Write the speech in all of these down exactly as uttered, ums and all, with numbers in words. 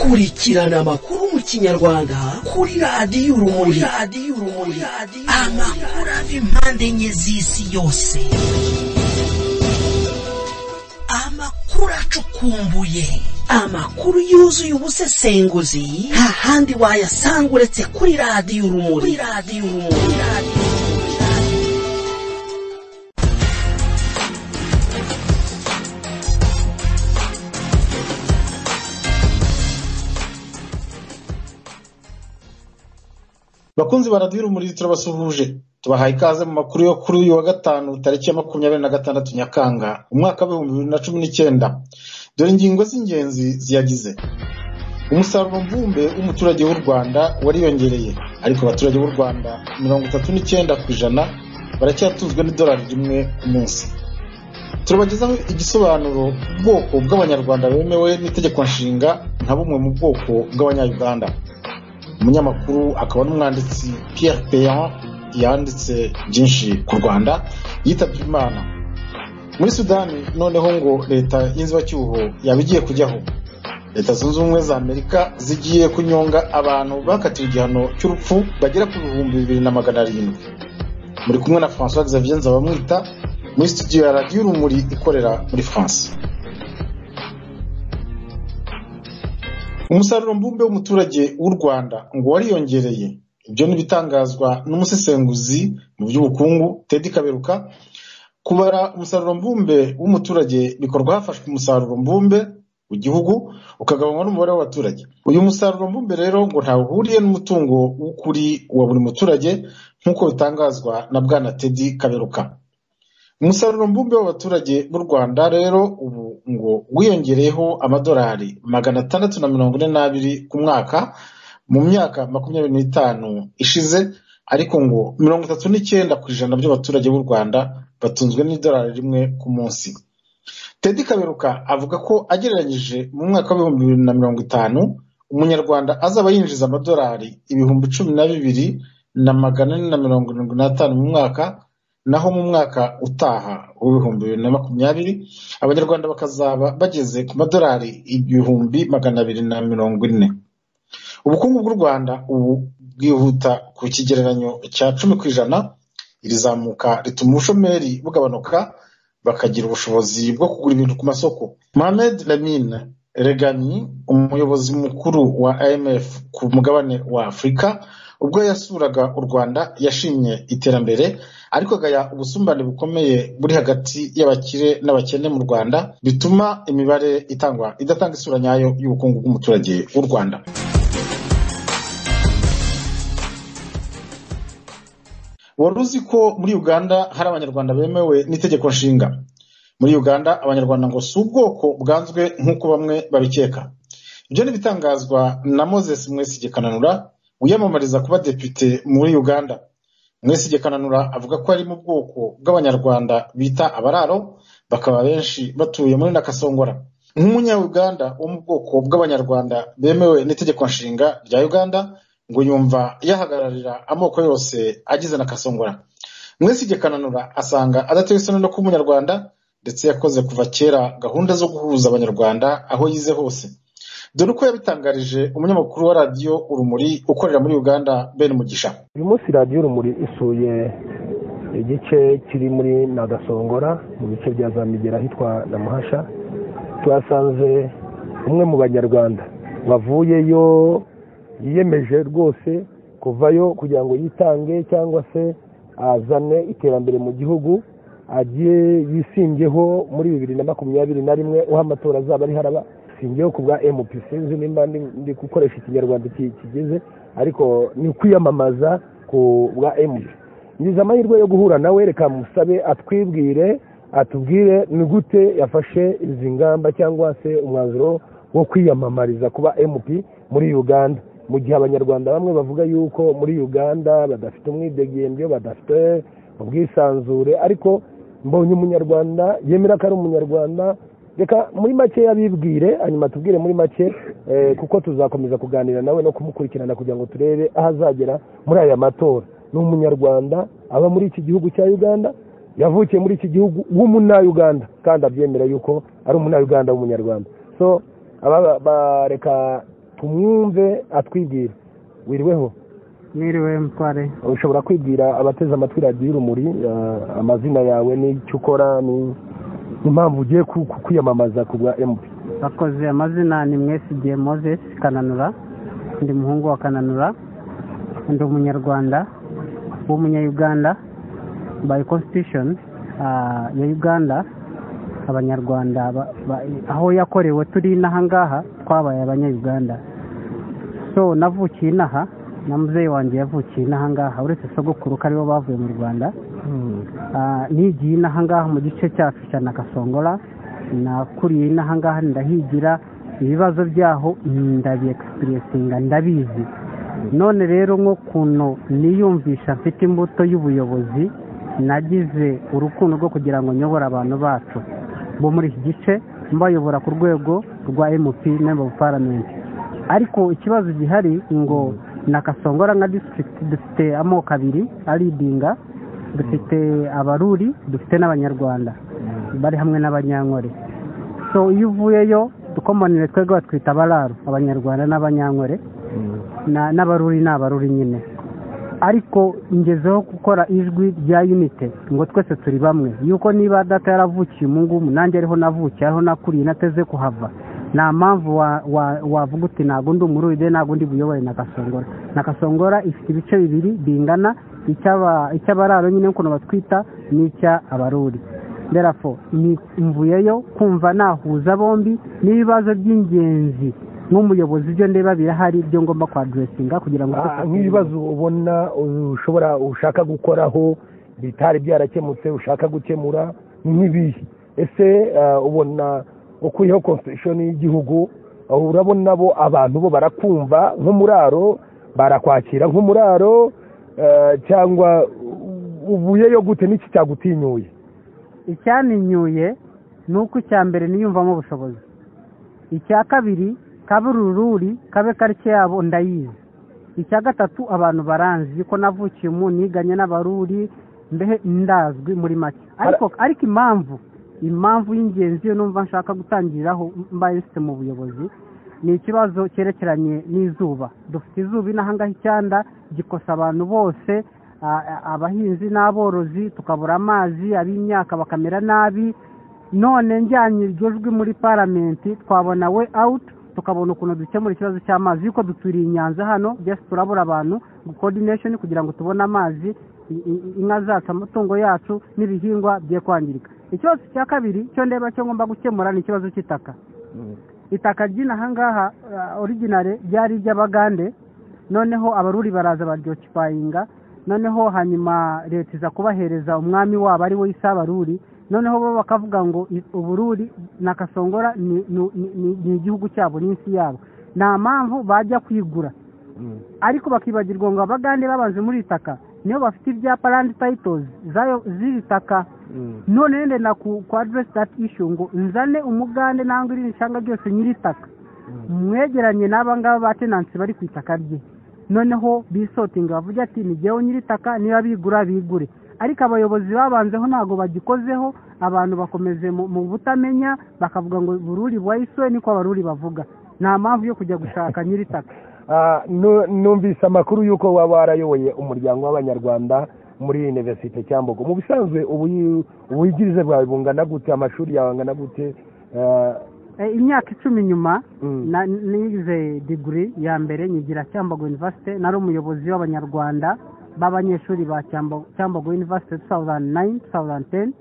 kurikirana amakuru mu Kinyarwanda kuri radiyo Urumuri. Radiyo Urumuri, amakuru ava impande enye z'isi yose, amakuru acukumbuye, amakuru yuzuye ubusesenguzi, nta handi wayasanga uretse kuri radiyo Urumuri. Radiyo Urumuri, radiyo bakunzi baradira umuri turabasuhuje, tubahaye ikaze mu makuru yo kuri uyu wa gatanu tariki ya makumyabiri na gatandatu Nyakanga umwaka wa bibiri na cumi n'icyenda. Dore ingingo z'ingenzi ziyagize. Umusaruro mbumbe w'umuturage w'u Rwanda wariyongereye, ariko abaturage b'u Rwanda mirongo itatu n'icyenda ku ijana baracyatuzwe n'idolari rimwe ku munsi. Turabagezaho igisobanuro ubwoko bw'abanyarwanda bemewe n'itegeko nshinga nka bumwe mu bwoko bw'abanyayuganda. Umunyamakuru akaba n'umwanditsi Pierre Peyan yanditse byinshi ku Rwanda yitabye Imana. Muri Sudani noneho ngo leta y'inzibacyuho yabigiye kujyaho. Leta zunze ubumwe za Amerika zigiye kunyonga abantu bakatiwe igihano cy'urupfu bagera ku bihumbi bibiri na magana arindwi. Muri kumwe na François Xavier Nzabamwita muri studio ya Radio Urumuri ikorera muri France. Umusaruro mbumbe w'umuturage w'u Rwanda ngo wariyongereye. Ibyo nibitangazwa n'umusesenguzi mu by'ubukungu Teddy Kaberuka. Kubara umusaruro mbumbe w'umuturage bikorwa hafashwe umusaruro mbumbe w'igihugu ukagabanywa n'umubare w'abaturage. Uyu musaruro mbumbe rero ngo ntawuhuriye n'umutungo w'ukuri wa buri muturage nk'uko bitangazwa na bwana Teddy Kaberuka. Umusaruro mbumbe w'abaturage b'u Rwanda rero ubu ngo wiyongereyeho amadolari magana atandatu na mirongo ine n'abiri ku mwaka mu myaka makumyabiri n'itanu ishize, ariko ngo mirongo itatu n'icyenda ku ijana by'abaturage b'u Rwanda batunzwe n'idolari rimwe ku munsi. Teddy Kaberuka avuga ko agereranyije mu mwaka w'ibihumbi bibiri na mirongo itanu umunyarwanda azaba yinjiza amadolari ibihumbi cumi na bibiri na magana ane na mirongo irindwi n'atanu mu mwaka, naho mu mwaka utaha w'ibihumbi bibiri na makumyabiri abanyarwanda bakazaba bageze ku madolari ibihumbi magana abiri na mirongo ine. Ubukungu bw'u Rwanda ubu bwihuta ku kigereranyo cya cumi ku ijana. Iri zamuka rituma ubushomeri bugabanuka bakagira ubushobozi bwo kugura ibintu ku masoko. Mohamed Lamine Regani, umuyobozi mukuru wa I M F ku mugabane wa Afurika, ubwo yasuraga u Rwanda yashimye iterambere ariko agaya ubusumbane bukomeye buri hagati y'abakire n'abakene mu Rwanda bituma imibare itangwa idatanga isura nyayo y'ubukungu bw'umuturage w'u Rwanda. Waruzi ko muri Uganda hari abanyarwanda bemewe n'itegeko nshinga. Muri Uganda abanyarwanda ngo si ubwoko bwanzwe nk'uko bamwe babikeka. Ibyo nibitangazwa na Moses Mwesigye Kananura wiyamamariza kuba depite muri Uganda. Mwesigye Kananura avuga ko ari mu bwoko bw'abanyarwanda bita abararo, bakaba benshi batuye muri Nakasongora. Nk'umunya-Uganda wo mu bwoko bw'abanyarwanda bemewe n'itegeko nshinga rya Uganda ngo yumva yahagararira amoko yose agize Nakasongora. Mwesigye Kananura asanga adatewe isoni no kuba umunyarwanda, ndetse yakoze kuva kera gahunda zo guhuza abanyarwanda aho yize hose. Dore uko yabitangarije umunyamakuru wa Radio Urumuri ukorera muri Uganda Ben Mugisha. Uyu munsi Radio Urumuri isuye igice kiri muri Nagasongora mu bice bya Zamigera hitwa na Muhasha. Twasanze umwe mu banyarwanda bavuyeyo yiyemeje rwose kuvayo kugira ngo yitange cyangwa se azane iterambere mu gihugu, agiye yisimbyeho muri bibiri na makumyabiri na rimwe uha amatora azaba ari haraba singiyeho ku bwa M P. Sinzi nimba ndi gukoresha ikinyarwanda kigeze, ariko ni kwiyamamaza ku bwa M P. Ngize amahirwe yo guhura nawe, reka musabe atwibwire atubwire ni gute yafashe izi ngamba cyangwa se umwanzuro wo kwiyamamariza kuba M P muri Uganda, mu gihe abanyarwanda bamwe bavuga yuko muri Uganda badafite umwidegembyo, badafite ubwisanzure, ariko mbonye umunyarwanda yemera ko ari umunyarwanda. Reka muri make yabibwire, hanyuma tubwire muri make eh, kuko tuzakomeza kuganira nawe no kumukurikirana kugira ngo turebe aho azagera muri aya matora. Ni umunyarwanda aba muri iki gihugu cya Uganda, yavukiye muri iki gihugu w'umunya-Uganda kandi abyemera yuko ari umunya-Uganda w'umunyarwanda. So aba bareka tumwumve atwibwira. Wiriweho? Mwiriwe mutware. Ushobora kwibwira abateze amatwi radiyo urumuri amazina yawe n'icyo ukora n'impamvu ugiye kwiyamamaza ku bwa M P? Bakoze amazina ni Mwesigye Moses Kananura, ndi muhungu wa Kananura, ndi umunyarwanda w'umunya-Uganda by constitution ya Uganda. Abanyarwanda aho yakorewe turi nahangaha twabaye abanya-Uganda. So navukiye inaha na muzeyi wanjye yavukiye inahangaha uretse sogokuru ko aribo bavuye mu Rwanda. Nigiye inahangaha mu gice cyacu cya Nakasongola, nakuriye inahangaha ndahigira, ibibazo byaho ndabi experiencinga ndabizi. None rero nko kuno niyumvisha mfite imbuto y'ubuyobozi, nagize urukundo rwo kugira ngo nyobora abantu bacu bo muri iki gice, mbayobora ku rwego rwa M P Member of Parliament. Ariko ikibazo gihari ngo Nakasongola nka district dufite amoko abiri aridinga, dufite abaruri, dufite n'abanyarwanda bari hamwe n'abanyankore. So iyo uvuyeyo dukomanire twego batwita abararo, abanyarwanda n'abanyankore na n'abaruri n'abaruri nyine. Ariko ingezeho gukora ijwi rya unite ngo twese turi bamwe, yuko niba data yaravukiye umungumu nanjye ariho navukiye, ariho nakuriye nateze kuhava, nta mpamvu wavuga uti ntabwo ndi umururide ntabwo ndi buyobore Nakasongola. Nakasongola ifite ibice bibiri bingana, icy'abararo nyine ukuntu batwita n'icya abaruri. Therefore mvuyeyo kumva nahuza bombi n'ibibazo by'ingenzi nk'umuyobozi byo ndeba birahari byo ngomba kwa addressinga kugira ngo nk'ibibazo ubona ushobora ushaka gukoraho bitari byarakemutse ushaka gukemura n'ibihe. Ese ubona ukuyeho constitution y'igihugu urabona bo abantu bo barakumva nk'umuraro, barakwakira nk'umuraro, cyangwa uvuyeyo gute n'iki cyagutinyuye? Icyaninyuye nuko icya mbere niyumvamo ubushobozi, icya kabiri kaburururi kabe karike yabo ndayizi, icya gatatu abantu baranzi ko navukiye mu niganye n'abaruri mbehe ndazwi muri make. Ariko ariko impamvu impamvu y'ingenzi yo numva nshaka gutangiraho mbaye site mu buyobozi ni ikibazo cyerekeranye n'izuba. Dufite izuba inahangaha icyanda gikosa abantu bose, abahinzi n'aborozi tukabura amazi, ab'imyaka bakamera nabi. None njyanye iryo jwi muri parliament twabona we out, tukabona ukuntu dukemura ikibazo cy'amazi yuko duturiye inyanza hano, just turabura abantu coordination kugira ngo tubone amazi, inka zacu, amatungo yacu n'ibihingwa bye kwangirika. Ikibazo cya kabiri cyo ndeba cyo ngomba gukemura ni ikibazo cy'itaka. Itaka ryina hangaha originale byari ry'Abagande, noneho abaruri baraza baryocipayinga, noneho hanyuma leta iza kubahereza umwami wabo ari we Isabaruri, noneho bo bakavuga ngo ubururi Nakasongola ni ni igihugu cyabo n'insi yabo, nta mpamvu bajya kwigura. Ariko bakibagirwa ngo Abagande babanze muri itaka niyo bafite ibyapa land titles zayo z'itaka. None nende na ku address that issue ngo nzane umugande nangwa iri nshanga byose nyiri itaka mwegeranye n'abangaba ba tenants bari ku itaka rye, noneho bisotinga bavuga ati ni jewe nyiri itaka niba bigura bigure. Ariko abayobozi babanzeho ntago bagikozeho, abantu bakomeze mu butamenya bakavuga ngo bururi bwayiswe niko abaruri bavuga, nta mpamvu yo kujya gushaka nyiri itaka. Numvise amakuru yuko waba warayoboye umuryango w'abanyarwanda muri University Cyambogo. Mu bisanzwe ubuyigirize bwawe bungana gute, amashuri yawe angana gute? Imyaka icumi nyuma nize degree ya mbere nyigira Cyambogo University, nari umuyobozi w'abanyarwanda b'abanyeshuri ba Cyambogo University two thousand nine two thousand ten.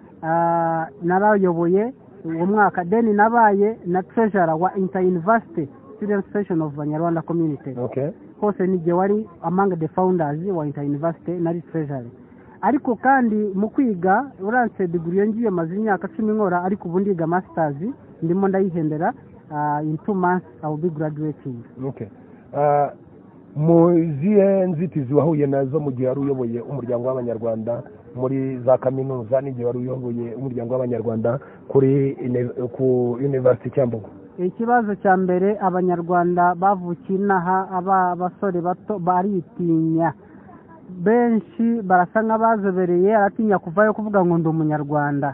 Narayoboye uwo mwaka, then nabaye na treasurer wa Inter University Student Session of Banyarwanda Community. Okay. Hose nije wari among the founders wa Inter University nari treasurer. Ariko kandi mu kwiga uranse degree yongiye maze imyaka cumi nkora, ariko ubu ndiga masters ndimo ndayihendera. Uh, in two months I will be graduating. Okay. Uh, mu zihe nzitizi wahuye nazo mu gihe wari uyoboye umuryango w'abanyarwanda muri za kaminuza n'igihe wari uyoboye umuryango w'abanyarwanda kuri ku University Cyambogo? Ikibazo cya mbere abanyarwanda bavukiye inaha, aba basore bato baritinya, benshi barasa nk'abazobereye, aratinya kuvayo kuvuga ngo ndi umunyarwanda.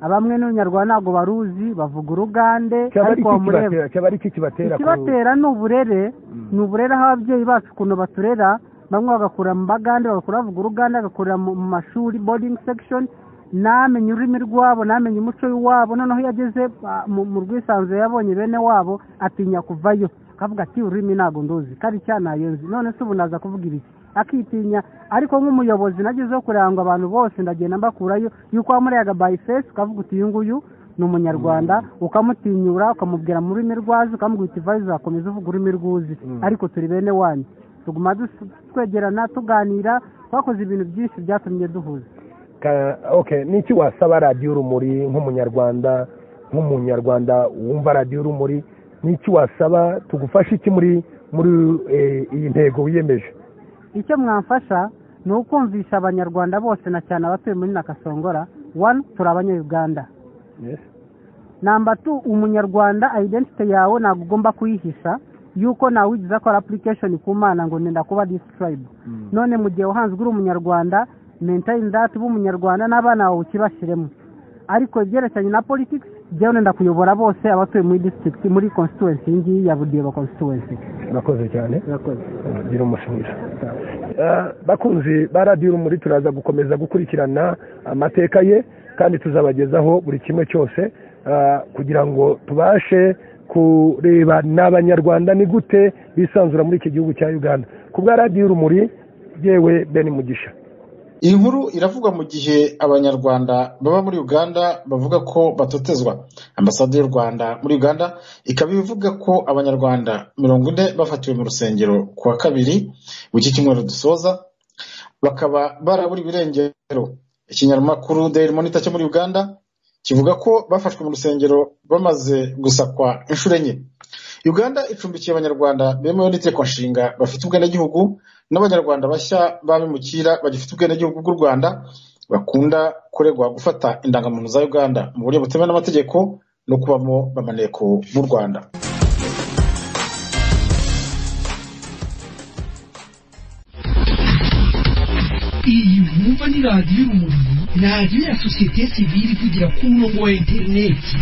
abamwe n'Abanyarwanda ntabwo baruzi bavuga urugande ariko mureba cyaba ari iki kibatera kibatera n'uburere n'uburere aho ababyeyi bacu kuno baturera bamwe bagakura mu bagande bagakura bavuga uruganda bagakura mu mashuri boarding section namenye ururimi rwabo namenye umuco wabo noneho yageze mu rwisanzwe yabonye bene wabo atinya kuvayo akavuga ati ururimi ntago nduzi kari cyanayenzi none se ubu naza kuvuga ibiki akitinya ariko nk'umuyobozi nagizeho kuranga abantu bose ndagenda mbakurayo yuko wamurega by face ukavuga uti uyu nguyu ni umunyarwanda ukamutinyura ukamubwira mu rurimi rwazi ukamubwira uti vayo uzakomeza uvuga ururimi rwuzi ariko turi bene wanyu tuguma twegerana tuganira twakoze ibintu byinshi byatumye duhuza okay niki wasaba radiyo urumuri nk'umunyarwanda nk'umunyarwanda wumva radiyo urumuri niki wasaba tugufasha iki muri muri iyi ntego wiyemeje icyo mwamfasha ni ukumvisha abanyarwanda bose na cyane abatuye muri Nakasongora one turi abanyarwanda yes number two umunyarwanda identity yawe ntabwo ugomba kuyihisha yuko nawe wigiza ko application ku mana ngo nenda kuba this tribe mm. none mu gihe uhanzwe uri umunyarwanda maintain that b'umunyarwanda n'abana bawe ukibashiremo ariko byerekanye na politics byo nenda kuyobora bose abatuye muri district muri constituency ngi ya Budiba constituency nakoze cyane nakoze biro mushinga bakunzi ba radiyo muri turaza gukomeza gukurikirana amateka ye kandi tuzabagezaho buri kimwe cyose kugira ngo tubashe kureba n'abanyarwanda ni gute bisanzura muri iki gihugu cya Uganda ku bwa radiyo urumuri yewe Ben Mugisha. Iyi nkuru iravuga mu gihe abanyarwanda baba muri Uganda bavuga ko batotezwa. Ambasade y'u Rwanda muri Uganda ikaba ivuga ko abanyarwanda mirongo ine bafatiwe mu rusengero ku wa kabiri w'iki cyumweru dusoza bakaba baraburi birengero. Ikinyamakuru Daily Monitor cyo muri Uganda kivuga ko bafashwe mu rusengero bamaze gusakwa inshuro enye. Uganda icumbikiye abanyarwanda bemewe n'iteko nshinga bafite ubwenegihugu n'abanyarwanda bashya babimukira bagifite ubwenegihugu bw'u Rwanda bakunda kuregwa gufata indangamuntu za Uganda mu buryo butemewe n'amategeko no kubamo bamaneko b'u Rwanda. Iyi mwumva ni radiyo urumuri, radiyo ya sosiyete sivili kugira ku murongo wa interineti.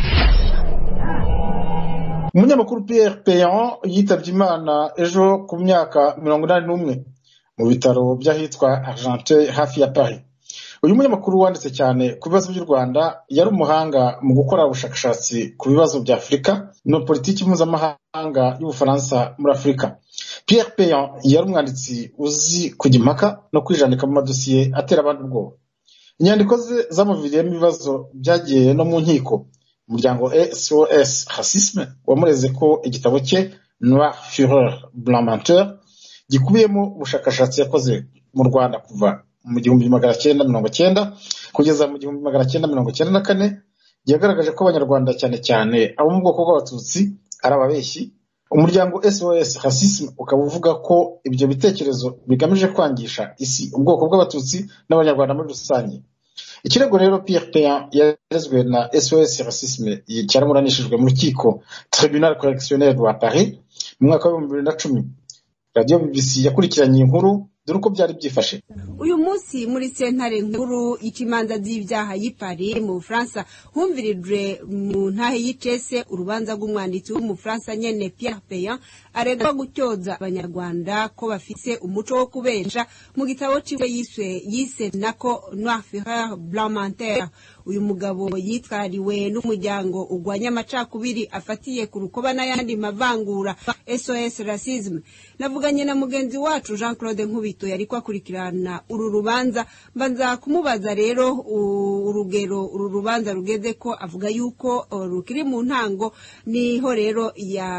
Umunyamakuru Pierre Peyon yitabye Imana ejo ku myaka mirongo inani n'umwe mu bitaro by'ahitwa Argenteuil hafi ya Paris. Uyu munyamakuru wanditse cyane ku bibazo by'u Rwanda yari umuhanga mu gukora ubushakashatsi ku bibazo bya Afurika no politiki mpuzamahanga y'Ubufaransa muri Afurika. Pierre Peyon yari umwanditsi uzi kujya impaka no kwijandika mu madosiye atera abandi ubwoba. Inyandiko ze zamuviriyemo ibibazo byagiye no mu nkiko. Umuryango S O S Racisme wamureze ko igitabo cye Noir Fureur Blanc Menteur gikubiyemo ubushakashatsi yakoze mu Rwanda kuva mu gihumbi magana cyenda mirongo cyenda kugeza mu gihumbi magana cyenda mirongo cyenda na kane yagaragaje ko abanyarwanda cyane cyane abo mu bwoko bw'abatutsi ari ababeshyi. Umuryango S O S Racisme ukaba uvuga ko ibyo bitekerezo bigamije kwangisha isi ubwoko bw'abatutsi n'abanyarwanda muri rusange. Ikirego rero Pierre Peyon yarezwe na S O S Racisme cyaramuranishijwe mu rukiko Tribunal Correctionnel rwa Paris mu mwaka wa bibiri na cumi. Radio B B C yakurikiranye inkuru dore uko byari byifashe. Uyu munsi muri sentare nkuru ikimanza z'ibyaha y'Ipari mu Fransa humvirijwe mu ntahe y'icese urubanza rw'umwanditsi w'umufaransa nyene Pierre Peyon aregwa gutyoza abanyarwanda ko bafise umuco wo kubesha mu gitabo ciwe yiswe yise nako Noir Fureur Blanc Menteur. Uyu mugabo yitwariwe n'umuryango ugwanya amacakubiri afatiye ku rukoba n'ayandi mavangura S O S Racisme. Navuganye na mugenzi wacu Jean Claude Nkubito yari kwakurikirana uru rubanza mbanza kumubaza rero urugero uru rubanza rugeze ko avuga yuko rukiri mu ntango niho rero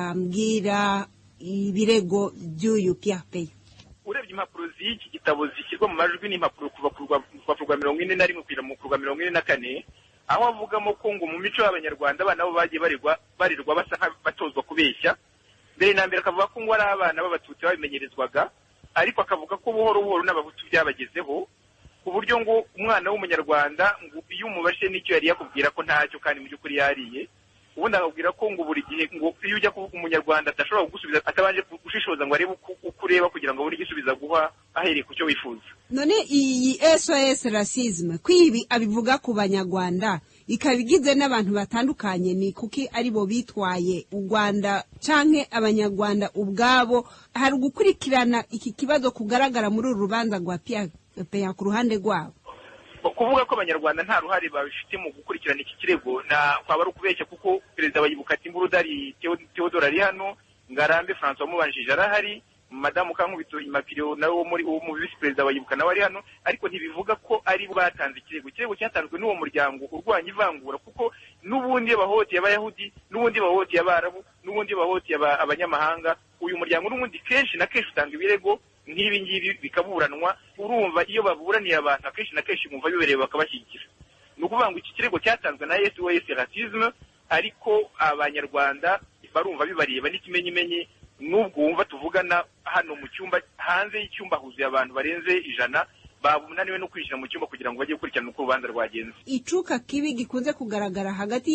yambwira ibirego by'uyu Pierre Peyon. Urebye impapuro z'iki gitabo zishyirwa mu majwi n'impapuro kuva ku rwa mirongo ine na rimwe kugera mu rwa mirongo ine na kane aho avugamo ko ngo mu mico y'abanyarwanda abana bo bagiye barirwa barirwa basa batozwa kubeshya. Mbere na mbere akavuga ko ngo ari abana b'abatutsi babimenyerezwaga, ariko akavuga ko buhoro buhoro n'abahutu byabagezeho ku buryo ngo umwana w'umunyarwanda ngo iyo umubashe n'icyo yari yakubwira ko ntacyo kandi mu by'ukuri yariye, ubundi akabwira ko ngo buri gihe ngo iyo ujya kuvuga umunyarwanda adashobora kugusubiza atabanje gushishoza ngo arebe uko ureba kugira ngo abone igisubiza guha ahereye ku cyo wifuza. None iyi S O S Racisme kwibi abivuga ku banyarwanda ikaba igizwe n'abantu batandukanye ni kuki ari bo bitwaye u Rwanda canke abanyarwanda ubwabo hari gukurikirana iki kibazo kugaragara muri uru rubanza rwa Pierre Peya ku ruhande rwabo kuvuga ko abanyarwanda nta ruhare babifite mu gukurikirana iki kirego na kwaba ari ukubeshya kuko perezida wa Yibuka Timburudari Theodore ari hano Ngarambe François mubanjije arahari Madamu Kankubito Immaculée nawe wo muri uwo mu vice perezida wa Yibuka nawe ari hano ariko ntibivuga ko ari bo batanze ikirego ikirego cyatanzwe n'uwo muryango urwanya ivangura kuko n'ubundi bahoti y'abayahudi n'ubundi bahoti y'abarabu n'ubundi bahoti abanyamahanga uyu muryango n'ubundi kenshi na kenshi utanga ibirego nk'ibi ngibi bikaburanwa urumva iyo baburaniye abantu akenshi na kenshi mwumva bibereye bakabashyigikira ni ukuvuga ngo iki kirego cyatanzwe na S O S Racisme ariko abanyarwanda barumva bibareba n'ikimenyimenyi nubwo wumva tuvugana hano mu cyumba hanze y'icyumba huzuye abantu barenze ijana babunaniwe no kwinjira mu cyumba kugira ngo bajye gukurikirana uko urubanza rwagenze icuka kibi gikunze kugaragara hagati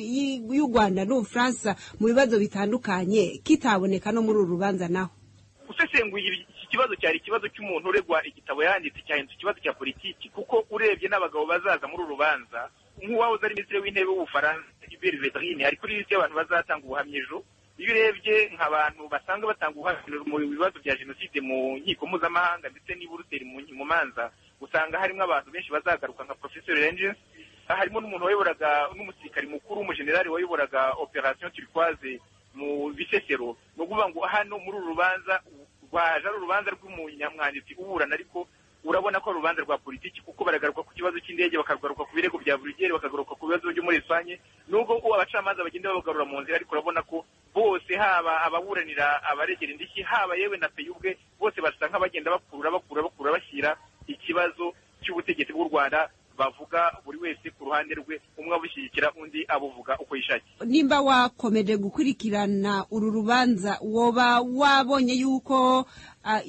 y'u Rwanda n'u Fransa mu bibazo bitandukanye kitaboneka no muri uru rubanza naho usesenguye iki kibazo cyari ikibazo cy'umuntu uregwa igitabo yanditse cyahindutse ikibazo cya politiki kuko urebye n'abagabo bazaza muri uru rubanza nk'uwahoze ari minisitiri w'intebe w'Ubufaransa Hubert Védrine ari kuri liste y'abantu bazatanga ubuhamya ejo iyo urebye nk'abantu basanga batanga ubuhamya mu bibazo bya jenoside mu nkiko mpuzamahanga ndetse n'i Buruseli mu manza usanga harimo abantu benshi bazagaruka nka Professor Renges harimo n'umuntu wayoboraga n'umusirikari mukuru umujenerali wayoboraga Operation Turquoise mu Bisesero no kuvuga ngo hano muri uru rubanza rwaje ari urubanza rw'umunyamwanditsi uburana ariko urabona ko urubanza rwa politiki kuko baragaruka ku kibazo cy'indege bakagaruka ku birego bya Brugere bakagaruka ku bibazo byo muri Espagne nubwo abacamanza bagenda babagarura mu nzira ariko urabona ko bose haba ababuranira abaregera indishyi haba yewe na Peya ubwe bose basa nk'abagenda bakurura bakura bakura bashyira ikibazo cy'ubutegetsi bw'u Rwanda bavuga buri wese ku ruhande rwe umwe abushyigikira undi abuvuga uko yishakiye nimba wakomeje gukurikirana uru rubanza woba wabonye yuko uh,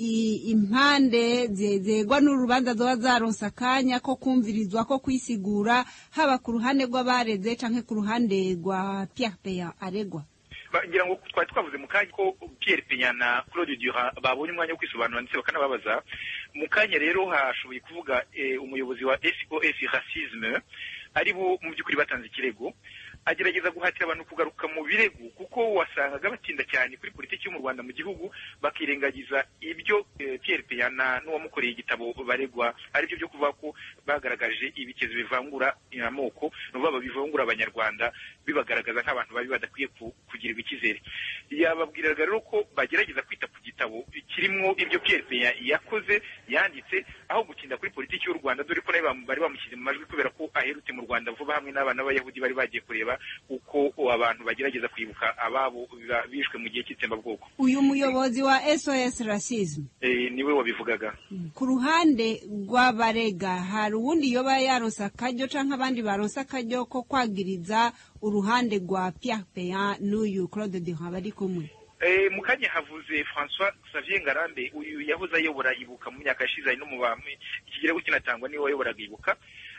impande zegwa n'urubanza zoba zaronsa akanya ko kumvirizwa ko kwisigura haba ku ruhande rw'abareze canke ku ruhande rwa Pierre Peya aregwa ngira ngo twari twavuze mu kanya ko Pierre Peya na Claude Durand babonye umwanya wo kwisobanura ndetse bakanababaza mu kanya rero hashoboye kuvuga e, umuyobozi wa S O S Racisme ari bo mu by'ukuri batanze ikirego agerageza guhatira abantu kugaruka mu birego kuko wasangaga batinda cyane kuri politiki yo mu Rwanda mu gihugu bakirengagiza ibyo e, Pierre Peya n'uwamukoreye igitabo baregwa ari byo byo kuvuga ko bagaragaje ibikezo bivangura amoko n'ubaba bivangura abanyarwanda bibagaragaza nk'abantu babi badakwiye kugirirwa ikizere yababwiraga rero ko bagerageza kwita ku gitabo kirimo ibyo Pierre Peya yakoze yanditse aho gutinda kuri politiki y'u Rwanda dore ko nayo bari bamushyize mu majwi kubera ko aherutse mu Rwanda vuba hamwe n'abana b'Abayahudi bari bagiye kureba uko abantu bagerageza kwibuka ababo bishwe mu gihe cy'itsembabwoko uyu muyobozi wa S O S Racisme eh niwe wabivugaga ku ruhande rw'abarega hari uwundi yoba yaronsa akaryo canke abandi baronsa akaryo ko kwagiriza uruhande rwa Pierre Peya n'uyu Claude Durand bari kumwe Eh mukanya havuze François Xavier Ngarambe uyu yahoze ayobora Ibuka mu myaka yashize no mu bamwe ikigero kinatangwa niwe wayoboraga Ibuka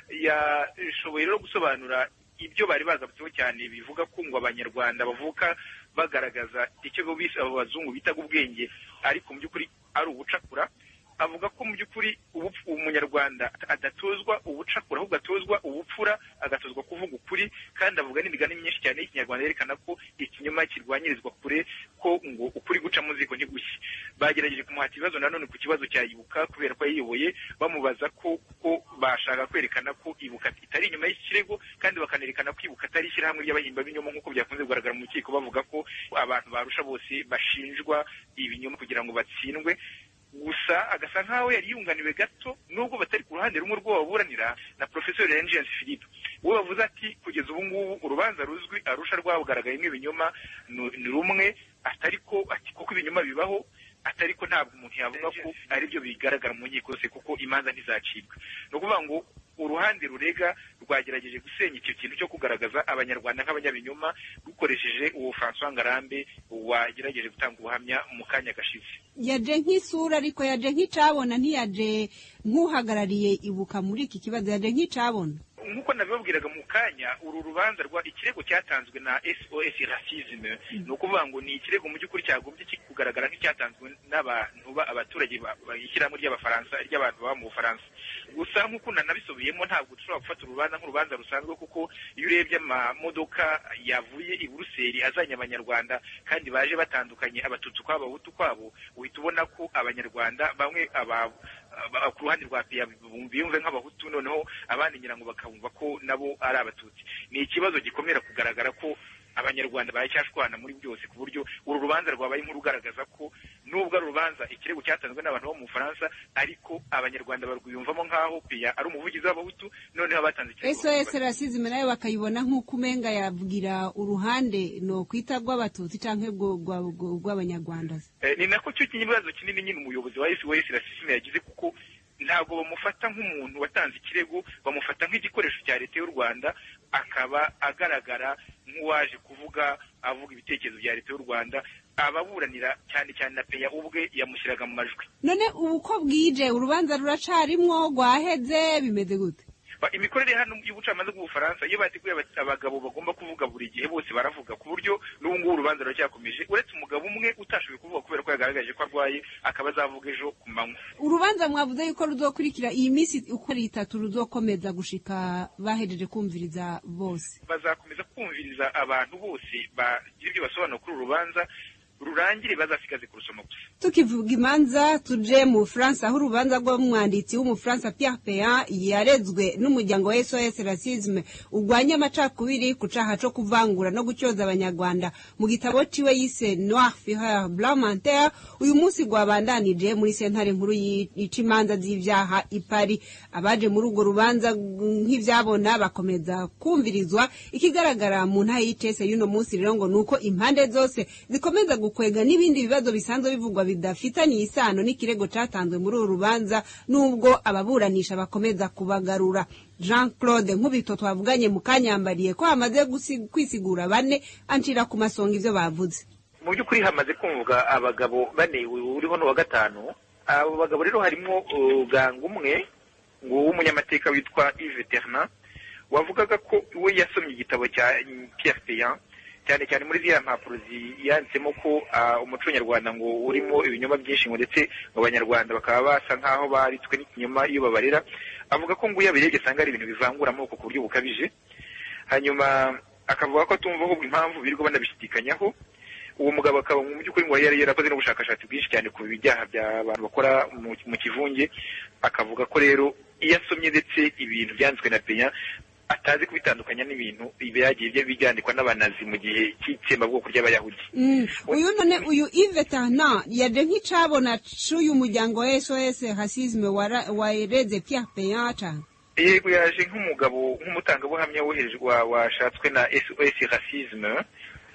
yashoboye rero gusobanura ibyo bari bazabutseho cyane bivuga ko ngo abanyarwanda bavuka bagaragaza icyo bise abo bazungu bitaga ubwenge ariko mu by'ukuri ari ubucakura avuga ko mu by'ukuri umunyarwanda adatozwa ubucakura ahubwo atozwa ubupfura agatozwa kuvuga ukuri kandi avuga n'imigani myinshi cyane y'ikinyarwanda yerekana ko ikinyoma kirwanyirizwa kure ko ngo ukuri guca mu ziko ntigushye bagerageje kumuhata ibibazo nanone ku kibazo cya Ibuka kubera ko yayiyoboye bamubaza ko ko bashaka kwerekana ko Ibuka itari inyuma y'ikirego kandi bakanerekana ko Ibuka atari ishyirahamwe ry'abahimba b'inyoma nk'uko byakunze kugaragara mu rukiko bavuga ko abantu barusha bose bashinjwa ibinyoma kugira ngo batsindwe gusa agasa nkaho yari yunganiwe gato nubwo batari ku ruhande rumwe rw'ababuranira na Professor Renges Philippe we bavuze ati kugeza ubu ngubu urubanza ruzwi arusha rwabugaragayemo ibinyoma ni rumwe atari ko ati kuko ibinyoma bibaho atari ko ntabwo umuntu yavuga ko ari byo bigaragara mu nkiko zose kuko imanza ntizacibwa no kuvuga ngo uruhande rurega rwagerageje gusenya icyo kintu cyo kugaragaza abanyarwanda nk'abanyabinyoma rukoresheje uwo François Ngarambe wagerageje gutanga ubuhamya mu kanya gashize yaje nk'isura ariko yaje nk'icabona ntiyaje nk'uhagarariye Ibuka muri iki kibazo yaje nk'icabona nk'uko nabibabwiraga mu kanya uru rubanza rwa ikirego cyatanzwe na S O S Racisme ni ukuvuga ngo ni ikirego mu by'ukuri cyagombye kugaragara nk'icyatanzwe n'abantu abaturage bayishyiramo ry'abafaransa ry'abantu baba mu Bufaransa gusa nk'uko nanabisobiyemo ntabwo dushobora gufata urubanza nk'urubanza rusanzwe kuko iyo urebye amamodoka yavuye i Buruseli azanye abanyarwanda kandi baje batandukanye abatutsi kwabo abahutu kwabo uhita ubona ko abanyarwanda bamwe aba ku ruhande rwa P I A biyumve nk'abahutu noneho abandi ngira ngo bakumva ko nabo ari abatutsi ni ikibazo gikomera kugaragara ko abanyarwanda bacyashwana muri byose ku buryo uru rubanza rwabaye nk'urugaragaza ko nubwo ari urubanza ikirego cyatanzwe n'abantu bo mu Faransa ariko abanyarwanda barwiyumvamo nk'aho P I A ari umuvugizi w'abahutu noneho abatanze ikirego S O S Racisme nayo bakayibona nk'uko umenga yavugira uruhande no kwita rw'abatutsi canke rw'abanyarwanda eh, ni nako cyo kibazo kinini nyine umuyobozi wa S O S Racisme yagize kuko ntabwo bamufata nk'umuntu watanze ikirego bamufata nk'igikoresho cya leta y'u Rwanda akaba agaragara nk'uwaje kuvuga avuga ibitekerezo bya leta y'u Rwanda ababuranira cyane cyane na P I A ubwe yamushyiraga mu majwi none uko bwije urubanza ruracarimwo gwaheze bimeze gute imikorere hano y'ubucamanza bw'Ubufaransa iyo bateguye abagabo bagomba kuvuga buri gihe bose baravuga ku buryo n'ubu ngubu urubanza ruracyakomeje uretse umugabo umwe utashoboye kuvuga kubera ko yagaragaje ko arwaye akaba azavuga ejo ku manywa urubanza mwavuze yuko ruzokurikira iyi minsi uko ari itatu ruzokomeza gushika bahejeje kumviriza bose bazakomeza kumviriza abantu bose bagira ibyo basobanura kuri uru rubanza rurangire bazasigaze kurusoma gusa tukivuga imanza tuje mu France aho urubanza rw'umwanditsi w'umufaransa Pierre Péan yarezwe n'umuryango wa S O S Racisme ugwanya amacakubiri ku caha co kuvangura no gucyoza abanyarwanda mu gitabo ciwe yise Noir Fureur Blanc Menteur uyu munsi gwabandanije muri sentare nkuru y'imanza z'ivyaha i Paris abaje muri urwo rubanza nk'ivyabona bakomeza kumvirizwa ikigaragara mu nta y'icese y'uno munsi rero ngo nuko impande zose zikomeza kwega n'ibindi bibazo bisanzwe bivugwa bidafitanye isano n'ikirego catanzwe muri uru rubanza nubwo ababuranisha bakomeza kubagarura Jean Claude Nkubito twavuganye mu kanyambariye ko hamaze kwisigura bane ancira ku masonga ivyo bavuze mu by'ukuri hamaze kumvuga abagabo bane uriho no wa gatanu abo bagabo rero harimo uganga umwe ngo w'umunyamateka witwa Yves Terna wavugaga ko we yasomye igitabo cya Pierre Péan cyane cyane muri ziriya mpapuro ziyanditsemo ko umuco nyarwanda ngo urimo ibinyoma byinshi ngo ndetse ngo abanyarwanda bakaba basa nk'aho baritswe n'ikinyoma iyo babarera avuga ko ngo iyo abirebye asanga ari ibintu bivangura amoko ku buryo bukabije hanyuma akavuga ko atumva ahubwo impamvu birirwa banabishidikanyaho uwo mugabo akaba mu by'ukuri ngo yari yarakoze n'ubushakashatsi bwinshi cyane ku byaha by'abantu bakora mu kivunge akavuga ko rero iyo asomye ndetse ibintu byanditswe na Péan atazi kubitandukanya n'ibintu byagiye bye bijyandikwa n'abanazi mu gihe cy'itsembabwoko ry'abayahudi uyu none uyu Yves Terna yaje nk'icabona c'uyu muryango wa S O S Racisme wareze Pierre Péan cyane yego yaje nk'umugabo nk'umutangabuhamya woherejwe washatswe na S O S Racisme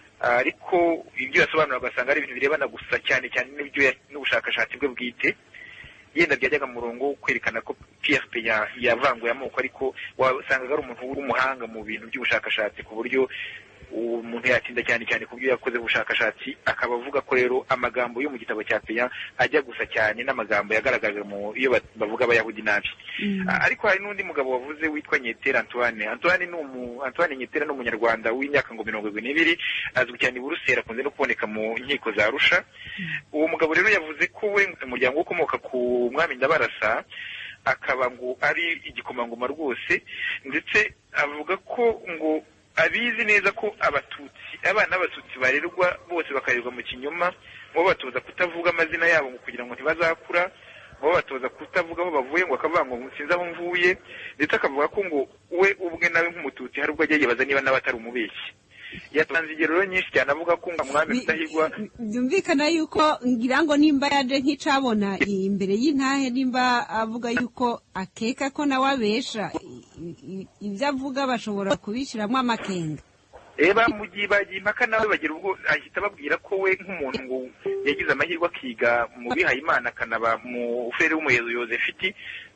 ariko ibyo yasobanura ugasanga ari ibintu birebana gusa cyane cyane n'ibyo n'ubushakashatsi bwe bwite yenda byajyaga mu murongo kwerekana ko Pierre Péan yavanguye amoko ariko wasangaga ari umuntu w'umuhanga mu bintu by'ubushakashatsi ku buryo umuntu yatsinda cyane cyane ku byo yakoze ubushakashatsi akaba avuga ko rero amagambo yo mu gitabo cya Péan ajya gusa cyane n'amagambo yagaragaje mu iyo bavuga abayahudi nabi ariko hari n'undi mugabo wavuze witwa Nyetera Antoine Antoine ni umu Antoine Nyetera ni umunyarwanda w'imyaka ngo mirongo irindwi n'ibiri azwi cyane i Buruseli akunze no kuboneka mu nkiko za Arusha uwo mugabo rero yavuze ko we umuryango ukomoka ku mwami Ndabarasa akaba ngo ari igikomangoma rwose ndetse avuga ko ngo abizi neza ko abatutsi abana b'abatutsi barerwa bose bakarerwa mu kinyoma bo batoza kutavuga amazina yabo ngo kugira ngo ntibazakura bo batoza kutavuga aho bavuye ngo akavuga ngo sinzi aho mvuye ndetse akavuga ko ngo we ubwe nawe nk'umututsi hari ubwo agiye yibaza niba n'abatari umubeshyi yatanze ingero nyinshi cyane avuga ko ngo umwami Rudahigwa byumvikana yuko ngira ngo nimba yaje nk'icabona imbere y'intahe nimba avuga yuko akeka ko nawe abesha ibyo avuga bashobora kubishyiramo amakenga eba mu gihe bagiye impaka nawe bagira ubwo ahita babwira ko we nk'umuntu ngo yagize amahirwe akiga mu bihaye Imana akanaba mu ufere w'umuyezo Yosefiti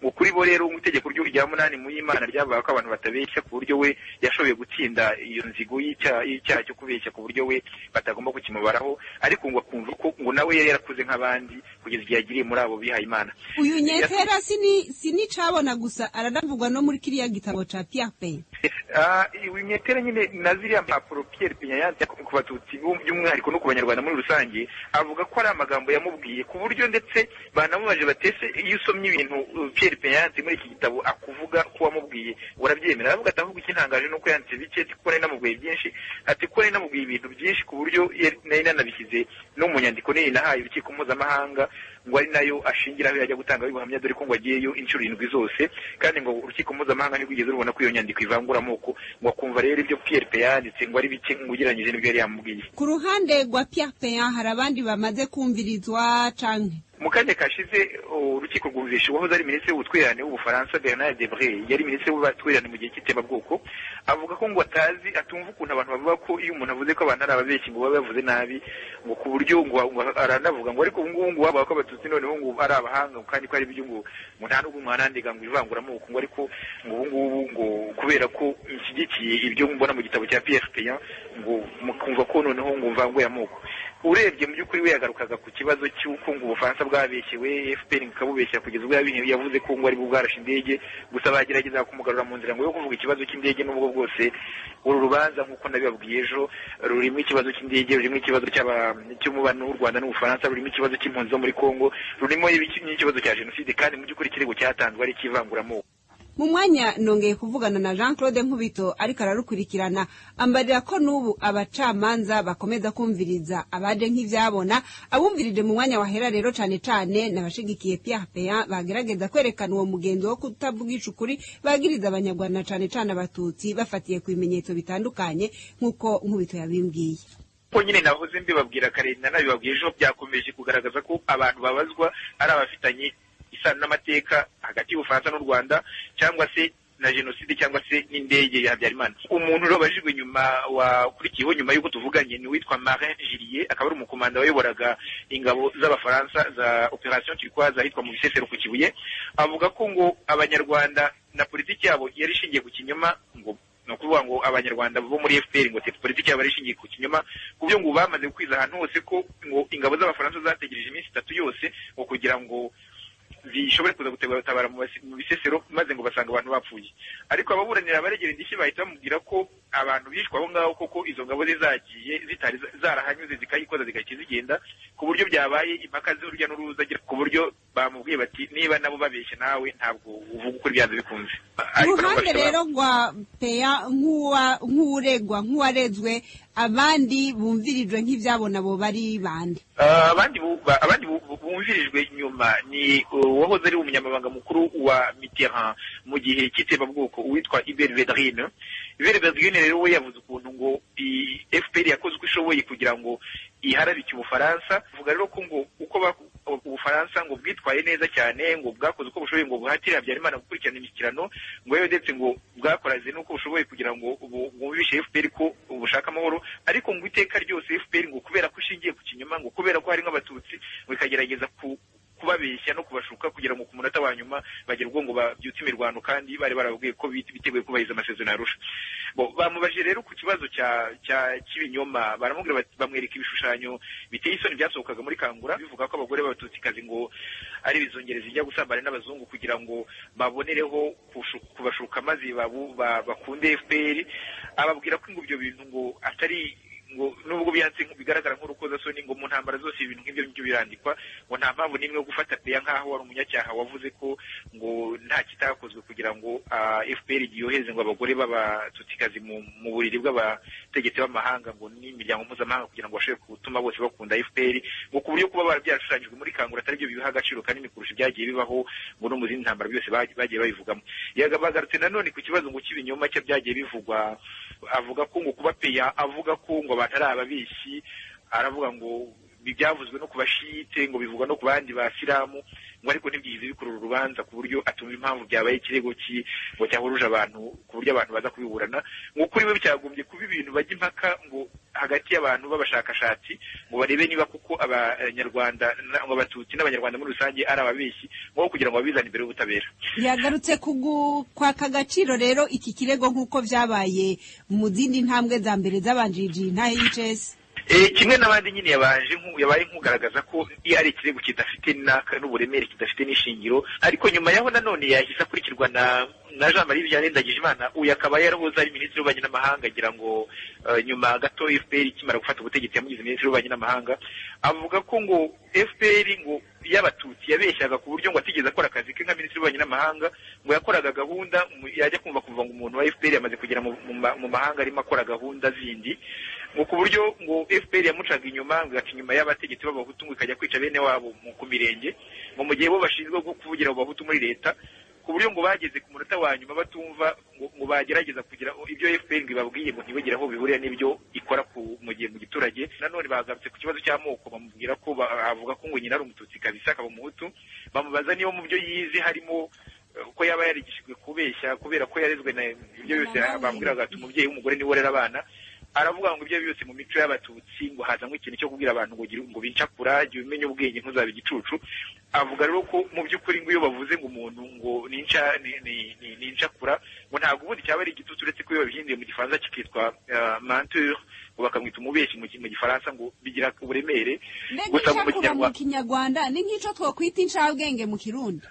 ngo kuri bo rero itegeko rya munani mu y'Imana ryavuga ko abantu batabeshya ku buryo we yashoboye gutsinda iyo nzigo y'icyaha cyo kubeshya ku buryo we batagomba kukimubaraho, ariko ngo akumva ko ngo nawe yari yarakuze nk'abandi kugeza igihe yagiriye muri abo bihaye Imana. Uyu Nyetera sini sini cabona gusa aranavugwa no muri kiriya gitabo ca Pierre Peya. Ah, uyu Nyetera nyine na ziriya mpapuro Pierre Peya yanditse ku Batutsi by'umwihariko no ku Banyarwanda muri rusange, avuga ko ari amagambo yamubwiye ku buryo ndetse banamubaje batese iyo usomye ibintu Pierre Peya yanditse muri iki gitabo akuvuga ko wamubwiye urabyemera. Aravuga ati ahubwo ikintangaje nuko yanditse bike ko ari namubwiye byinshi, ati ko ari namubwiye ibintu byinshi ku buryo nari nanabishyize no mu nyandiko nini nahaye urukiko mpuzamahanga ngo ari nayo ashingiraho yajya gutanga ibihamya, dore ko ngo agiyeyo inshuro indwi zose, kandi ngo urukiko mpuzamahanga ntigwigeze rubona ko iyo nyandiko ivangura amoko, ngo akumva rero ibyo Pierre Peya yanditse ngo ari bike ngo ugereranyije n'ibyo yari yamubwiye. Ku ruhande rwa Pierre Peya hari abandi bamaze kumvirizwa canke mu kanya kashize urukiko rwumvishe uwahoze ari minisitiri w'ubutwererane w'Ubufaransa Bernard Debré, yari minisitiri w'ubutwererane mu gihe cy'iterabwoko, avuga ko ngo atazi atumva ukuntu abantu bavuga ko iyo umuntu avuze ko abantu ari ababeshyi ngo baba bavuze nabi, ngo ku buryo ngo aranavuga ngo ariko ubu ngubu ngo bavuga ko Abatutsi noneho ngo ari abahanga kandi ko ari ibyo ngo ngo nta n'ubwo mwanandiga ngo ivanguramoko, ngo ariko ngo ubu ngubu ngo kubera ko nshyigikiye ibyo mbona mu gitabo cya Pierre Peya ngo mukumva ko noneho ngo mvanguye amoko. Urebye mu by'ukuri we yagarukaga ku kibazo cy'uko ngo Ubufaransa bwabeshyewe, F P R ikabubeshya kugeza ubwo yavuze ko ngo ari bwo bwarashe indege, gusa bagerageza kumugarura mu nzira ngo yo kuvuga ikibazo cy'indege, n'ubwo bwose uru rubanza nk'uko nabibabwiye ejo rurimo ikibazo cy'indege, rurimo ikibazo cy'umubano w'u Rwanda n'Ubufaransa, rurimo ikibazo cy'impunzi zo muri Kongo, rurimo n'ikibazo cya jenoside, kandi mu by'ukuri ikirego cyatanzwe ari icy'ivanguramoko. Mu mwanya nongeye kuvugana na Jean Claude Nkubito ariko ararukurikirana, ambarira ko n'ubu abacamanza bakomeza kumviriza abaje nk'ivyabona, abumvirije mu mwanya wahera rero cane cane nabashigikiye Pierre Peya bagerageza kwerekana uwo mugenzo wo kutavugisha ukuri bagiriza Abanyarwanda cane cane Abatutsi bafatiye ku bimenyetso bitandukanye nk'uko Nkubito yabimbwiye. Ko nyine nahoze mbibabwira kare nanabibabwiye ejo, byakomeje kugaragaza ko abantu babazwa ari abafitanye isano n'amateka hagati y'Ubufaransa n'u Rwanda, cyangwa se na jenoside, cyangwa se n'indege ya Habyarimana. Umuntu rero bajijwe nyuma wakurikiyeho nyuma y'uko tuvuganye ni witwa Marin Gillier, akaba ari umukomanda wayoboraga ingabo z'Abafaransa za Operation Turquoise ahitwa mu Bisesero ku Kibuye, avuga ko ngo Abanyarwanda na politiki yabo yari ishingiye ku kinyoma, ngo no kuvuga ngo Abanyarwanda bo muri F P R ngo politiki yabo yari ishingiye ku kinyoma, ku byo ngo bamaze kwiza ahantu hose ko ngo ingabo z'Abafaransa zategereje iminsi itatu yose ngo kugira ngo zishobore kuza gutabara mu Bisesero, maze ngo basanga abantu bapfuye. Ariko ababuranira abaregera indishyi bahita bamubwira ko abantu bishwe aho ngaho koko izo ngabo zizagiye zitari zarahanyuze zikayikoza zigahita zigenda, ku buryo byabaye impaka z'urujya n'uruza, ku buryo bamubwiye bati niba nabo babeshye nawe ntabwo uvuga ukuri byanze bikunze. Uruhande rero rwa Peya nk'uregwa nk'uwarezwe, abandi bumvirijwe nk'ivyabona bo bari bande? Abandi abandi bumvirijwe nyuma ni uwahoze ari umunyamabanga mukuru wa Mitterrand mu gihe cy'iterabwoko uwitwa Hubert Védrine. Hubert Védrine rero we yavuze ukuntu ngo F P R yakoze uko ishoboye kugira ngo iharabike Ubufaransa, uvuga rero ko ngo uko Ubufaransa ngo bwitwaye neza cyane, ngo bwakoze uko bushoboye ngo buhatire Habyarimana gukurikirana imishyikirano, ngo yewe ndetse ngo bwakoraze n'uko bushoboye kugira ngo bumvishe F P R ko bushaka amahoro, ariko ngo iteka ryose F P R ngo kubera ko ishingiye ku kinyoma, ngo kubera ko hari nk'Abatutsi ngo ikagerageza ku kubabeshya no kubashuka kugira ngo ku munota wa nyuma bagire ubwo ngo babyutse imirwano, kandi bari barabwiye ko biteguye kubahiriza amasezerano yarusha. Bo bamubaje rero ku kibazo cya cya kibinyoma, baramubwira bamwereka ibishushanyo biteye isoni byasohokaga muri Kangura bivuga ko abagore b'Abatutsikazi ngo ari bizongereza ijya gusambana n'abazungu kugira ngo babonereho kubashuka maze bakunde F P R. Ababwira ko ngo ibyo bintu ngo atari ngo nubwo byanze bigaragara nk'urukozasoni, ngo mu ntambara zose ibintu nk'ibyo ngibyo birandikwa, ngo nta mpamvu n'imwe yo gufata Peya nk'aho wari umunyacyaha wavuze ko ngo nta kitakozwe kugira ngo F P R yohereze ngo abagore b'Abatutsikazi mu buriri bw'abategetsi b'amahanga ngo n'imiryango mpuzamahanga kugira ngo bashobore gutuma bose bakunda F P R, ngo ku buryo kuba barabyarashushanyijwe muri Kangura atari byo bibiha agaciro kanini kurusha ibyagiye bibaho ngo no mu zindi ntambara byose bagiye babivugamo. Yagabagarutse nanone ku kibazo ngo cy'ibinyoma cye byagiye bivugwa, avuga ko ngo kuba Peya avuga ko ngo batari ababishyi, aravuga ngo byavuzwe no kubashite, ngo bivugwa no ku bandi basilamu, ngo ariko ntibyize bikurura urubanza ku buryo atumva impamvu byabaye ikirego ki ngo cyahuruje abantu ku buryo abantu baza kubiburana, ngo kuri we byagombye kuba ibintu bajya impaka ngo hagati y'abantu b'abashakashatsi ngo barebe niba kuko abanyarwanda ngo abatutsi n'abanyarwanda muri rusange ari ababeshyi ngo kugira ngo babizane imbere y'ubutabera. Yagarutse kwaka agaciro rero iki kirego nk'uko vyabaye mu zindi ntambwe za mbere z'abanjiji ntahe y'icese. Eh kimwe n'abandi nyine yabanje yabaye nkugaragaza ko ari ikirego kidafite naka n'uburemere kidafite n'ishingiro, ariko nyuma yaho nanone yahise akurikirwa na na Jean Marie Vianney Ndagijimana uyu akaba yarahoze ari minisitiri w'ububanyi n'amahanga agira ngo uh, nyuma gato F P R ikimara gufata ubutegetsi yamugize minisitiri w'ububanyi n'amahanga, avuga ko ngo F P R ngo y'abatutsi yabeshyaga ku buryo ngo atigeze akora akazi ke nka minisitiri w'ububanyi n'amahanga, ngo yakoraga gahunda yajya kumva kuva ngo umuntu wa F P R yamaze kugera mu, mu mahanga arimo akora gahunda zindi ngo ku buryo ngo F P R yamucaga inyuma ngo gaca inyuma y'abategetsi b'abahutu ngo ikajya kwica bene wabo mu kumirenge ngo mu gihe bo bashinzwe kuvugira abo bahutu muri leta, ku buryo ngo bageze ku munota wa nyuma batumva ngo bagerageza kugira ibyo F P R ngo ibabwiye ngo ntibagire aho bihurira n'ibyo ikora mu gihe mu giturage. Nanone bagarutse ku kibazo cy'amoko bamubwira ko bavuga ko ngo nyina ari umututsi kabisa akaba umuhutu, bamubaza niba mu byo yize harimo uko yaba yarigishijwe kubeshya kubera ko yarezwe na ibyo byose bambwiraga ati umubyeyi w'umugore niwe urera abana. Aravuga ngo ibyo byose mu mico y'abatutsi ngo hazamwe ikintu cyo kubwira abantu ngo ngo bincakura jye umenye ubwenge ntuzabe igicucu. Avuga rero ko mu by'ukuri ngo iyo bavuze ngo umuntu ngo ninca nincakura ngo ntabwo ubundi cyaba ari igitutu uretse ko iyo babihinduye mu gifaransa kikitwa menteur ngo bakamwita umubeshyi mu gifaransa ngo bigira uburemere. Gusa mu Kinyarwanda ni nk'ico twokwita incabwenge mu Kirundi.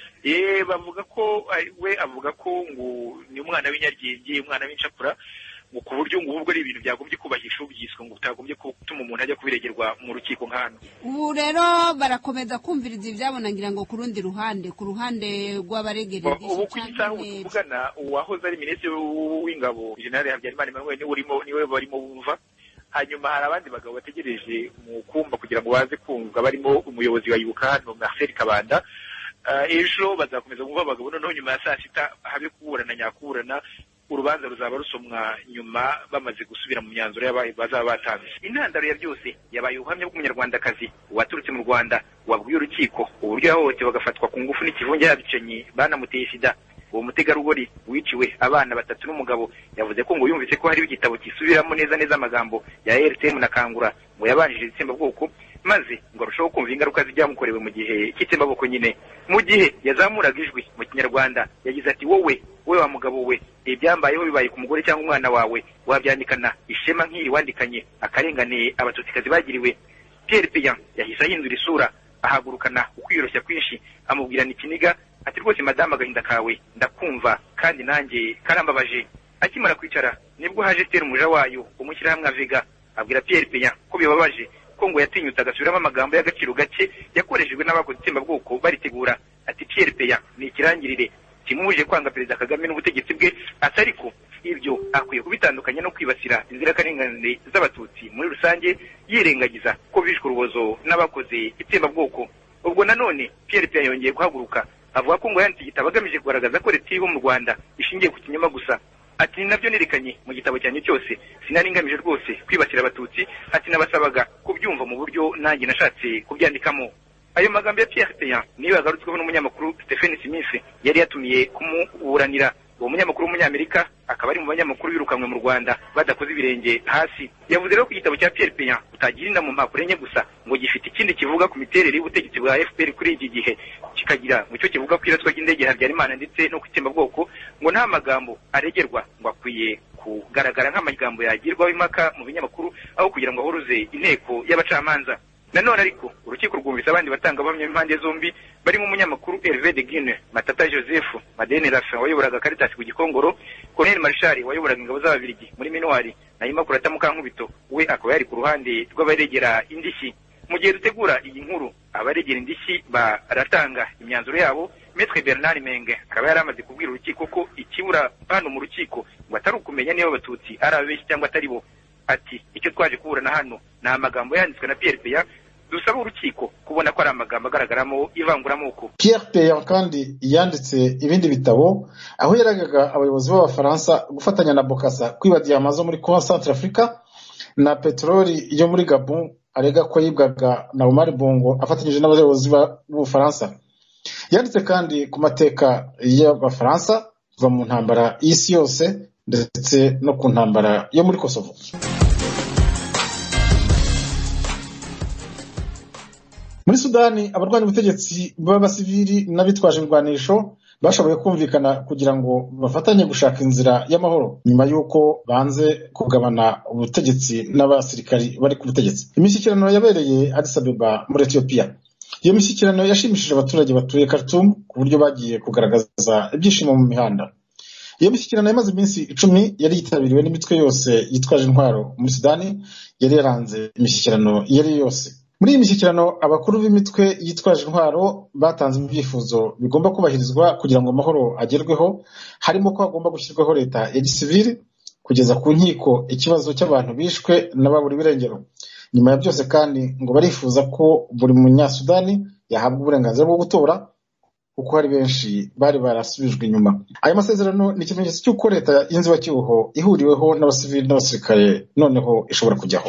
Eh bavuga ko we avuga ko ngo ni umwana w'inyaryenge umwana w'incakura ngo ku buryo ngo ubwo ari ibintu byagombye kubahisha ubyiswe ngo utagombye gutuma umuntu ajya kubiregerwa mu rukiko nk'ano. Ubu rero barakomeza kumviriza ibyabona ngira ngo ku rundi ruhande ku ruhande rw'abaregereye ubu kwisaho kuvugana uwahoze ari minisitiri w'ingabo General Habyarimana Emmanuel niwe urimo niwe barimo bumva, hanyuma hari abandi bagabo bategereje mu kumva kugira ngo baze kumva barimo umuyobozi wa Ibuka hano Marcel Kabanda. Uh, ejo bazakomeza kumva abagabo noneho nyuma ya saa sita habe kuburana nyakuburana urubanza ruzaba rusomwa nyuma bamaze gusubira mu myanzuro y'abaye bazaba batanze. Intandaro ya byose yabaye ubuhamya bw'umunyarwandakazi waturutse mu Rwanda wabwiye urukiko uburyo yahohotewe bagafatwa ku ngufu n'ikivunge yabicenye banamuteye sida. Uwo mutegarugori wiciwe abana batatu n'umugabo yavuze ko ngo yumvise ko hari igitabo kisubiramo neza neza amagambo ya R T M na Kangura ngo yabanjije itsembabwoko maze ngo arushaho kumva ingaruka zijyamukorewe mu gihe cy'itsembabwoko nyine. Mu gihe yazamuraga ijwi mu Kinyarwanda yagize ati wowe wowe wa mugabo we ibyambayeho bibaye ku mugore cyangwa umwana wawe wabyandikana ishema nk'iri wandikanye akarengane abatutsikazi bagiriwe. Pierre Peyan yahise ahindura isura ahagurukana ukwiyoroshya kwinshi amubwirana ikiniga ati rwose madame agahinda kawe ndakumva kandi nanjye karambabaje. Akimara kwicara nibwo haje Esther umuja wayo umushyirahamwe Avega abwira Pierre Peyan ko bibabaje ko ngo yatinyutse agasubiramo amagambo y'agaciro gake yakoreshejwe n'abakoze itsembabwoko baritegura. Ati Pierre Peyan ni ikirangirire kimuje kwanga Perezida Kagame n'ubutegetsi bwe, ati ariko ibyo akwiye kubitandukanya no kwibasira inzirakarengane z'abatutsi muri rusange yirengagiza ko bishwe urubozo n'abakoze itsembabwoko. Ubwo nanone Pierre Peyan yongeye guhaguruka avuga ko ngo yanditse igitabo agamije kugaragaza ko leta iriho mu Rwanda ishingiye ku kinyoma gusa. Ati nabyo nerekanye mu gitabo cyanjye cyose sinari ngamije rwose kwibasira abatutsi, ati nabasabaga kubyumva mu buryo nanjye nashatse kubyandikamo. Ayo magambo ya Pierre Peyan niyo yagarutsweho n'umunyamakuru Stephen Smith yari yatumiye kumuburanira. Uwo munyamakuru w'umunyamerika akaba ari mu banyamakuru birukanwe mu Rwanda badakoze ibirenge hasi. Yavuze rero ko igitabo cya Pierre Peyan utagira inda mu mpapuro enye gusa ngo gifite ikindi kivuga ku miterere y'ubutegetsi bwa F P R kuri iki gihe, kikagira mu cyo kivuga ku iratswa ry'indege Habyarimana ndetse no ku itsembabwoko ngo nta magambo aregerwa ngo akwiye kugaragara nk'amagambo yagirwaho impaka mu binyamakuru aho kugira ngo ahuruze inteko y'abacamanza. Nanone ariko urukiko rwumvise abandi batangabuhamya impande zombi barimo umunyamakuru Hervé de Guine, Matata Joseph, Madeleine Rafin wayoboraga Caritas ku Gikongoro, Colonel Marshal wayoboraga ingabo z'ababirigi muri Minuari, na Immaculata Mukankubito we akaba yari ku ruhande rw'abaregera indishyi. Mu gihe dutegura iyi nkuru abaregera indishyi baratanga imyanzuro yabo. Maître Bernard Menge akaba yari amaze kubwira urukiko ko ikibura hano mu rukiko ngo atari ukumenya niba abatutsi ari abeshyi cyangwa atari bo. Ati icyo twaje kuburana hano ni amagambo yanditswe na Pierre Peyan, dusaba urukiko kubona ko ari amagambo agaragaramo ivanguramoko. Pierre Peyan kandi yanditse ibindi bitabo aho yaragaga abayobozi b'Abafaransa gufatanya na Bokassa kwiba diyama zo muri Congo Centrafrica na peteroli yo muri Gabon arega ko yibwaga na Omar Bongo afatanyije n'abayobozi b'Ubufaransa. Yanditse kandi ku mateka y'Abafaransa kuva mu ntambara y'isi yose ndetse no ku ntambara yo muri Kosovo. Muri Sudani abarwanya ubutegetsi b'abasivili n'abitwaje indwanisho bashoboye kumvikana kugira ngo bafatanye gushaka inzira y'amahoro nyuma y'uko banze kugabana ubutegetsi n'abasirikari bari ku butegetsi. Imishyikirano yabereye Addis Ababa muri Ethiopia. Iyo mishyikirano yashimishije abaturage batuye Khartoum ku buryo bagiye kugaragaza ibyishimo mu mihanda. Iyo mishyikirano yamaze iminsi icumi yari yitabiriwe n'imitwe yose yitwaje intwaro muri Sudani, yari yaranze imishyikirano yari yose. Muri iyi mishyikirano abakuru b'imitwe yitwaje intwaro batanze ibyifuzo bigomba kubahirizwa kugira ngo amahoro agerweho, harimo ko hagomba gushyirwaho leta ya gisivili, kugeza ku nkiko ikibazo cy'abantu bishwe n'ababuri birengero. Nyuma ya byose kandi ngo barifuza ko buri munyasudani yahabwa uburenganzira bwo gutora kuko hari benshi bari barasubijwe inyuma. Aya masezerano ni ikimenyetso cy'uko leta y'inzibacyuho ihuriweho n'abasivili n'abasirikare noneho ishobora kujyaho.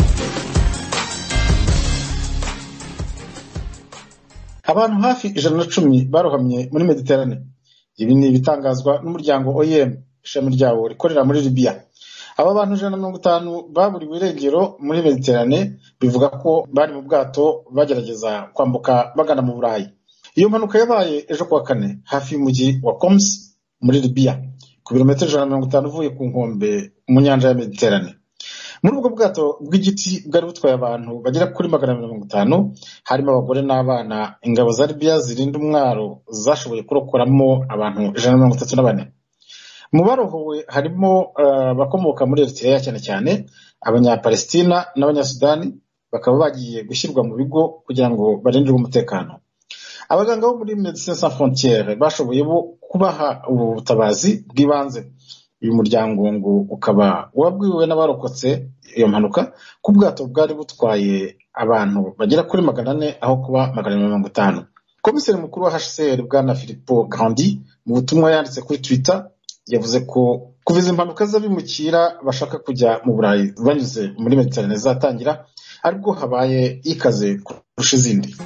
Abantu hafi ijana na cumi barohamye muri Mediterane. Ibi ni ibitangazwa n'umuryango O I M, ishami ryawo rikorera muri Libya. Aba bantu ijana na mirongo itanu baburiwe irengero muri Mediterane, bivuga ko bari mu bwato bagerageza kwambuka bagana mu Burayi. Iyo mpanuka yabaye ejo kuwa kane hafi y'umujyi wa Homs muri Libya, ku birometero ijana na mirongo itanu uvuye ku nkombe mu nyanja ya Mediterane. Muri ubwo bwato bw'igiti bwari butwaye abantu bagera kuri magana mirongo itanu, harimo abagore n'abana. Ingabo za Libya zirinda umwaro zashoboye kurokoramo abantu ijana na mirongo itatu na bane. Mu barohowe harimo abakomoka uh, muri Eritrea cyane cyane, abanyapalestina n'abanyasudani, bakaba bagiye gushyirwa mu bigo kugira ngo barindirwe umutekano. Abaganga bo muri Médecins Sans Frontières bashoboye bo kubaha ubutabazi bw'ibanze. Uyu muryango ngo ukaba wabwiwe n'abarokotse iyo mpanuka ku bwato bwari butwaye abantu bagera kuri magana ane aho kuba magana mirongo itanu. Komiseri mukuru wa H C R bwana Filippo Grandi mu butumwa yanditse kuri Twitter yavuze ko kuviza impanuka z'abimukira bashaka kujya mu Burayi banyuze muri Mediterane zatangira aribwo habaye ikaze kurusha izindi.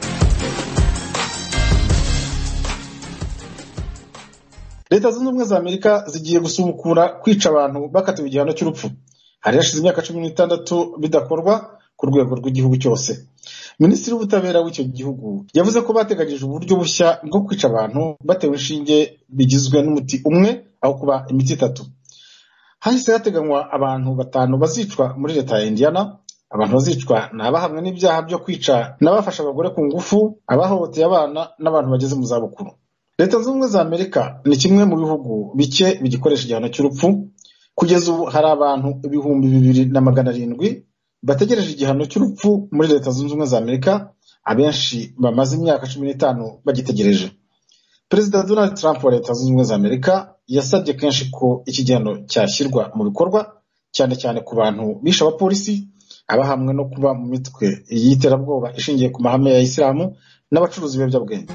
Leta zunze ubumwe za Amerika zigiye gusubukura kwica abantu bakatiwe igihano cy'urupfu. Hari hashize imyaka cumi n'itandatu bidakorwa ku rwego rw'igihugu cyose. Minisitiri w'ubutabera w'icyo gihugu yavuze ko bateganyije uburyo bushya bwo kwica abantu batewe inshinge bigizwe n'umuti umwe aho kuba imiti itatu. Hahise hateganywa abantu batanu bazicwa muri leta ya Indiana. Abantu bazicwa ni abahamwe n'ibyaha byo kwica n'abafasha abagore ku ngufu, abahohoteye abana n'abantu bageze mu zabukuru. Leta zunze ubumwe za Amerika ni kimwe mu bihugu bike bigikoresha igihano cy'urupfu. Kugeza ubu hari abantu ibihumbi bibiri na magana arindwi bategereje igihano cy'urupfu muri Leta zunze ubumwe za Amerika, abenshi bamaze imyaka cumi n'itanu bagitegereje. Perezida Donald Trump wa Leta zunze ubumwe za Amerika yasabye kenshi ko iki gihano cyashyirwa mu bikorwa, cyane cyane ku bantu bishe abapolisi, abahamwe no kuba mu mitwe y'iterabwoba ishingiye ku mahame ya Isilamu n'abacuruzi b'ibiyobyabwenge.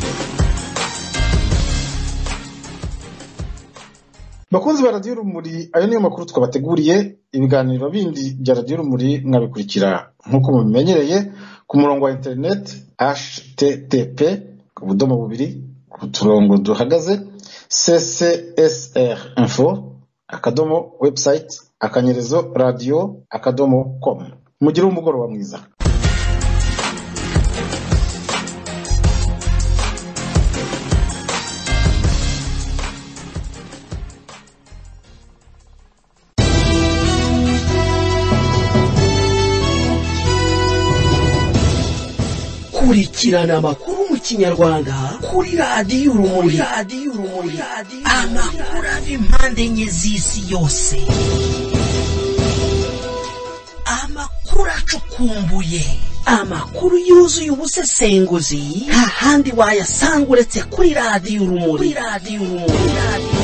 Bakunzi ba Radio Urumuri, ayo niyo makuru twabateguriye. Ibiganiro bindi bya Radio Urumuri mwabikurikira nk'uko mubimenyereye ku murongo wa internet h t t p ubudomo bubiri ku turongo duhagaze c c s r info akadomo website akanyerezo radio akadomo com. Mugire umugoroba mwiza. Kurikirana amakuru mu Kinyarwanda kuri Radio Urumuri. Radio Urumuri, amakuru ava impande enye z'isi yose, amakuru acukumbuye, amakuru yuzuye ubusesenguzi, nta handi wayasanga uretse kuri Radio Urumuri. Radio Urumuri.